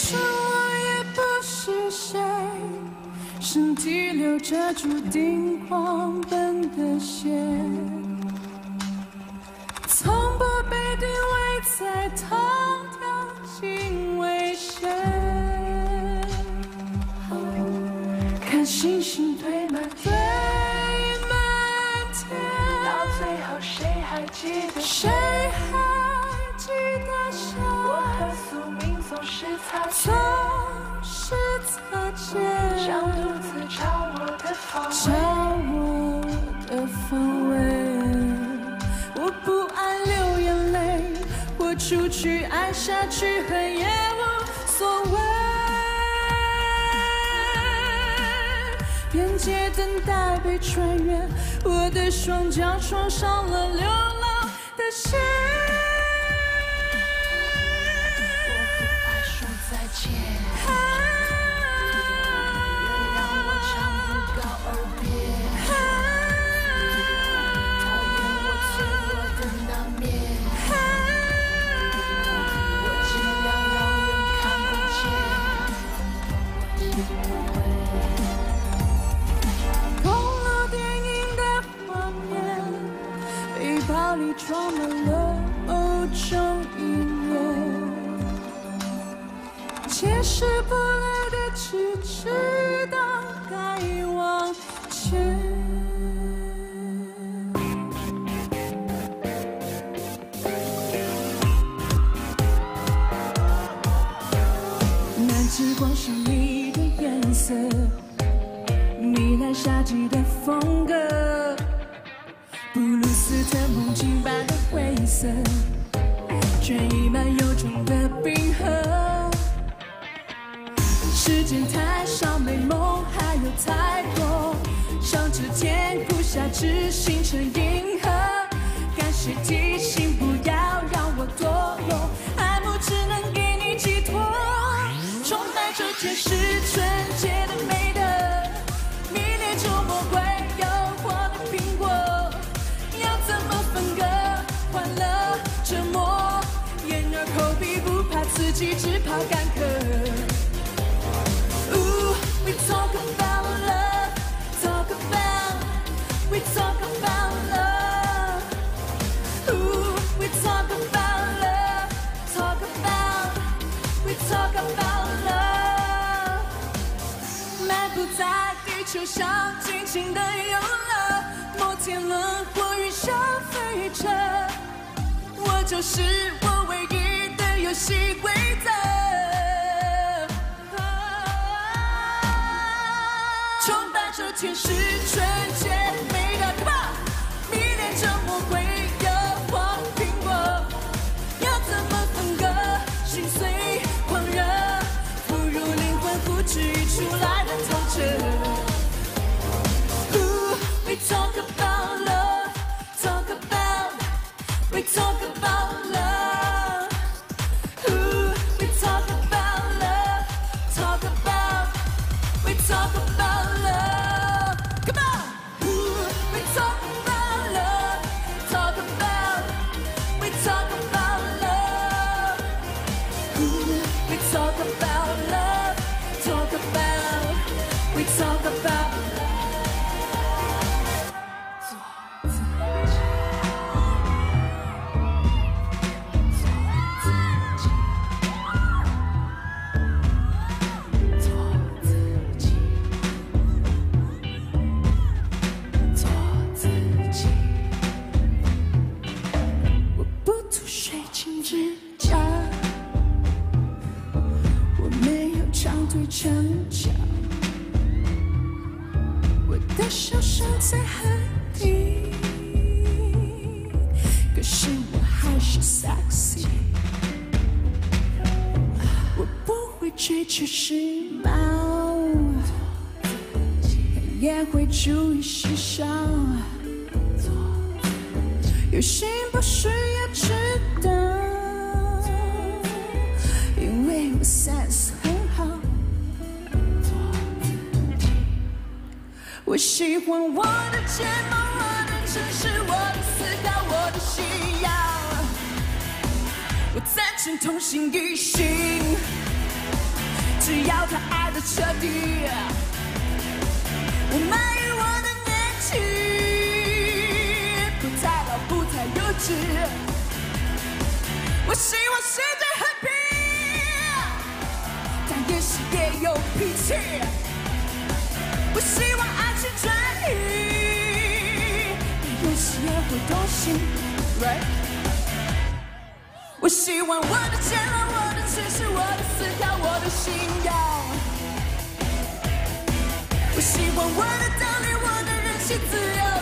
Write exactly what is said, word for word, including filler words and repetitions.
是我也不是谁，身体流着注定狂奔的血，从不被定位在同条经纬线，看星星堆满堆满天， 到最后谁还记得谁还记得谁？ 我和宿命总是擦总肩， 是擦肩， 将独自找我的方找位。 我的方位。我不爱流眼泪，豁出去爱下去，恨也无所谓。边界等待被穿越，我的双脚撞上了流浪的线。 我和爱说再见，原谅我唱不告而别，讨厌我脆弱的那面，我尽量让人看不见。 公路电影的画面，背包里装满了某种音乐，解释不来的，只知道该往前。南极光是你的颜色，糜烂夏季的风格，布鲁斯特梦境般的灰色，却溢满由衷的冰河。时间太少，美梦还有太多，上知天哭，下知星辰银河。感谢提醒，不要让我堕落，爱慕只能给你寄托。崇拜这件事纯洁的美德，迷恋周末会诱惑的苹果，要怎么分割？欢乐折磨，掩耳口闭，不怕刺激，只怕干渴。Ooh, we talk about love, talk about, we talk about love. Ooh, we talk about love, talk about, we talk about love. 漫步在地球上，尽情的游乐，摩天轮或云霄飞车，我就是我唯一的游戏规则。崇拜这天使纯洁美的 Come on， 迷恋这魔鬼诱惑苹果，要怎么分割？心碎狂热，不如灵魂复制出来的透彻。Ooh, we talk about love, talk about, we talk about love. Ooh, we talk about love, talk about, we talk about love. Come on. Ooh, we talk about love, talk about, we talk about love. Ooh, we talk about love, talk about, we talk about love. 我不涂水晶指甲，我没有长腿长脚，我的手伸在河底，可是我还是 sexy。我不会追求时髦，也会注意时尚。有心不需要知道，因为我 sense 很好。我喜欢我的睫毛，我的城市，我的思考，我的需要。我赞成同心一心， 彻底。我满意我的年纪，不太老，不太幼稚。我希望世界和平，但也是也有脾气。我希望爱情专一，但有时也会动心。Right？ 我希望我的坚韧，我的知识，我的思考，我的信仰。我希望我的道理，我的人性自由。